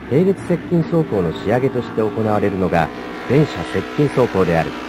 並列接近走行の仕上げとして行われるのが全車接近走行である。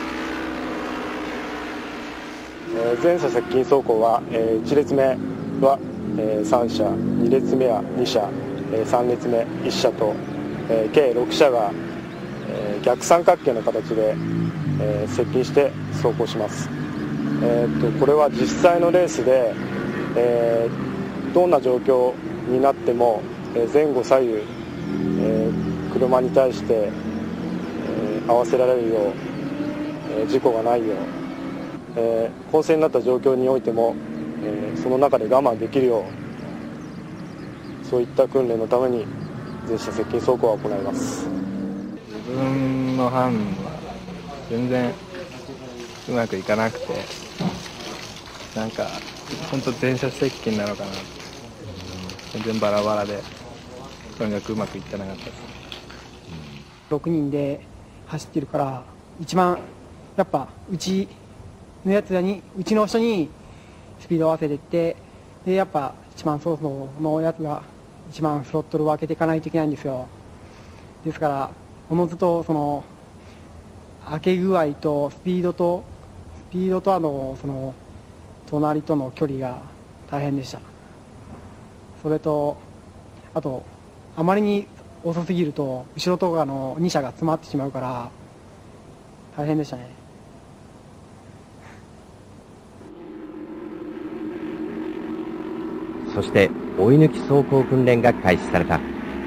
全車接近走行は、1列目は、3車、2列目は2車、3列目1車と、計6車が、逆三角形の形で、接近して走行します。これは実際のレースで、どんな状況になっても、前後左右、車に対して、合わせられるよう、事故がないよう、混戦になった状況においても、その中で我慢できるよう、そういった訓練のために全車接近走行を行います。 自分の班は全然うまくいかなくて、なんか本当全車接近なのかな、全然バラバラでとにかくうまくいってなかったです。 6人で走ってるから一番やっぱうちの人にスピードを合わせていって、でやっぱ一番走行のやつが一番スロットルを開けていかないといけないんですよ。ですからおのずとその開け具合とスピードとその隣との距離が大変でした。それとあとあまりに遅すぎると後ろとかの2車が詰まってしまうから大変でしたね。 そして追い抜き走行訓練が開始された。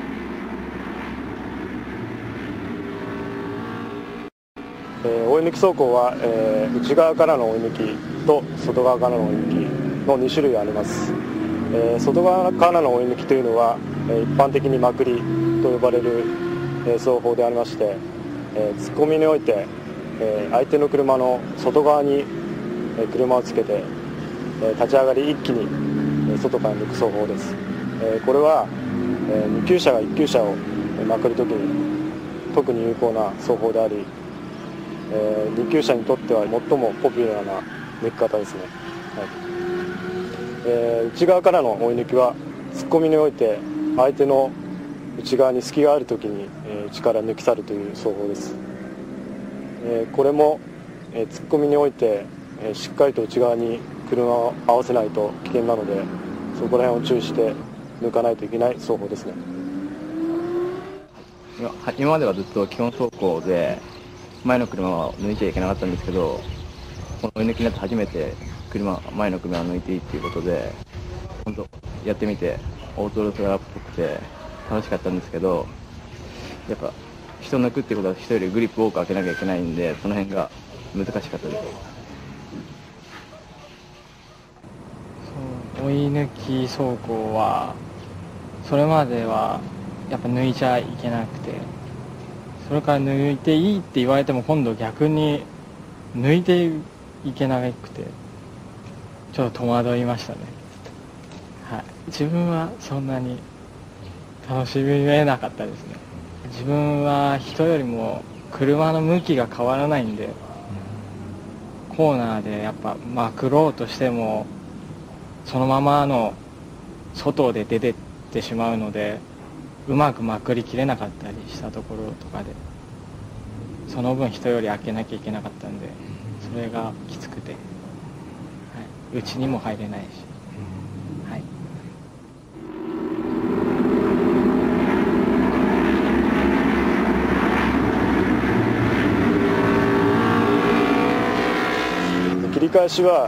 追い抜き走行は、内側からの追い抜きと外側からの追い抜きの2種類あります。外側からの追い抜きというのは、一般的にまくりと呼ばれる、走法でありまして、突っ込みにおいて、相手の車の外側に、車をつけて、立ち上がり一気に、外から抜く走法です。これは、2級車が1級車をまくるときに特に有効な走法であり、2級車にとっては最もポピュラーな抜き方ですね。内側からの追い抜きは突っ込みにおいて相手の内側に隙があるときに、内から抜き去るという走法です。これも、突っ込みにおいて、しっかりと内側に車を合わせないと危険なので、そこら辺を注意して抜かないといけない走法ですね。 今まではずっと基本走行で前の車は抜いちゃいけなかったんですけど、この追い抜きになって初めて前の車を抜いていいっていうことで、本当やってみてオートロスラーっぽくて楽しかったんですけど、やっぱ人抜くっていうことは人よりグリップ多く開けなきゃいけないんで、その辺が難しかったです。 追い抜き走行はそれまではやっぱ抜いちゃいけなくて、それから抜いていいって言われても今度逆に抜いていけなくてちょっと戸惑いましたね。はい、自分はそんなに楽しめなかったですね。自分は人よりも車の向きが変わらないんで、コーナーでやっぱまくろうとしてもそのままの外で出てってしまうので、うまくまくりきれなかったりしたところとかで、その分人より開けなきゃいけなかったんで、それがきつくて、はい、内にも入れないし、はい。 切り返しは、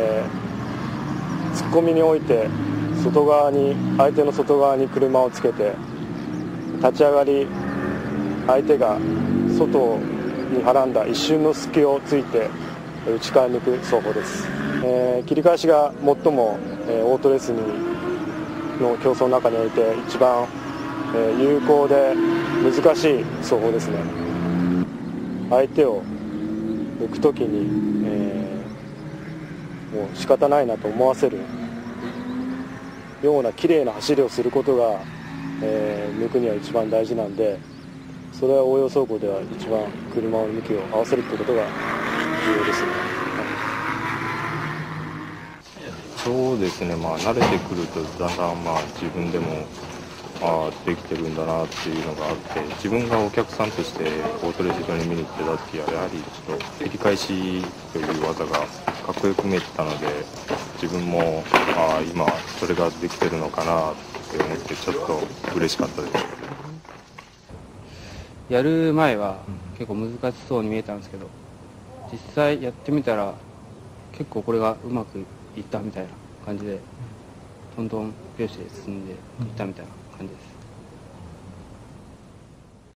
突っ込みにおいて相手の外側に車をつけて、立ち上がり相手が外にはらんだ一瞬の隙をついて内から抜く走法です。切り返しが最も、オートレースの競争の中において一番、有効で難しい走法ですね。相手を抜くときに、もう仕方ないなと思わせるような綺麗な走りをすることが、抜くには一番大事なんで、それは応用走行では一番車の向きを合わせるということが重要ですね。 そうですね、慣れてくるとだんだん自分でもできてるんだなっていうのがあって、自分がお客さんとしてボートレース場に見に行ってた時はやはりちょっと切り返しという技がかっこよく見えてたので、自分も今それができてるのかなって思ってちょっと嬉しかったです。 やる前は結構難しそうに見えたんですけど、実際やってみたら結構これがうまくいったみたいな感じで、どんどん拍子で進んでいったみたいな感じです。